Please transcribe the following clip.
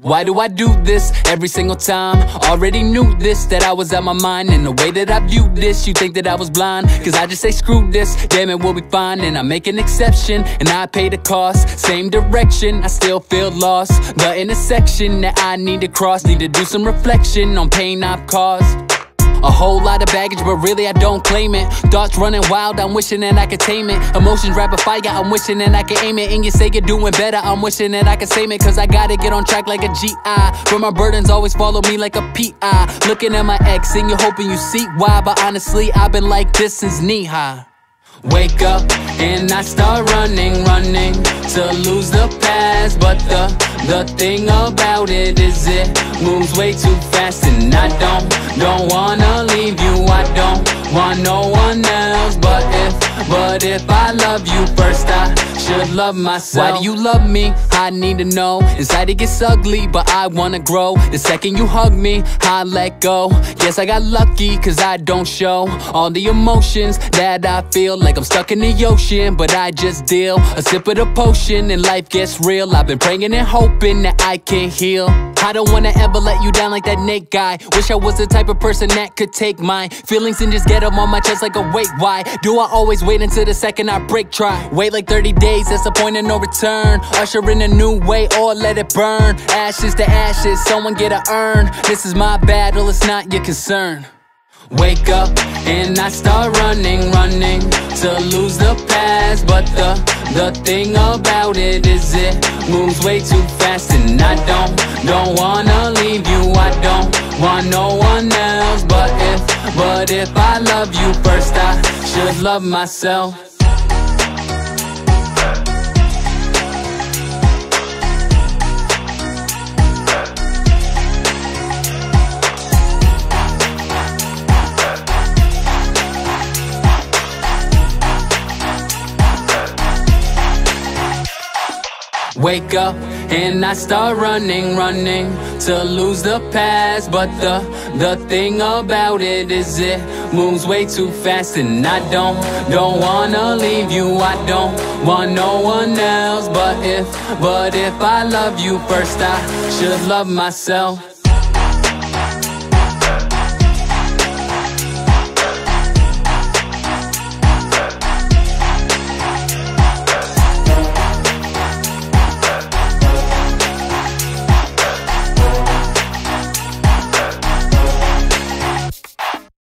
Why do I do this every single time? Already knew this, that I was out my mind. And the way that I viewed this, you think that I was blind. Cause I just say screw this, damn it, we'll be fine. And I make an exception, and I pay the cost. Same direction, I still feel lost. The intersection that I need to cross. Need to do some reflection on pain I've caused. A whole lot of baggage, but really I don't claim it. Thoughts running wild, I'm wishing that I could tame it. Emotions rapid fire, I'm wishing that I could aim it. And you say you're doing better, I'm wishing that I could save it. Cause I gotta get on track like a GI. But my burdens always follow me like a PI. Looking at my ex and you're hoping you see why. But honestly, I've been like this since knee-high. Wake up and I start running to lose the past. But the thing about it is it moves way too fast. And I don't wanna leave you, I don't want no one else. But if I love you first, I should love myself. Why do you love me? I need to know. Inside it gets ugly, but I wanna grow. The second you hug me, I let go. Yes, I got lucky, cause I don't show all the emotions that I feel. Like I'm stuck in the ocean, but I just deal a sip of the potion and life gets real. I've been praying and hoping that I can heal. I don't wanna ever let you down like that Nate guy. Wish I was the type of person that could take my feelings and just get them on my chest like a weight. Why do I always wait until the second I break? Try wait like 30 days, that's the point of no return. Usher in a new way or let it burn. Ashes to ashes, someone get a urn. This is my battle, it's not your concern. Wake up and I start running to lose the past. But the thing about it is it moves way too fast. And I don't wanna leave you, I don't want no one else. But if I love you first, I should love myself. Wake up and I start running to lose the past. But the thing about it is it moves way too fast. And I don't wanna leave you, I don't want no one else. But if I love you first, I should love myself.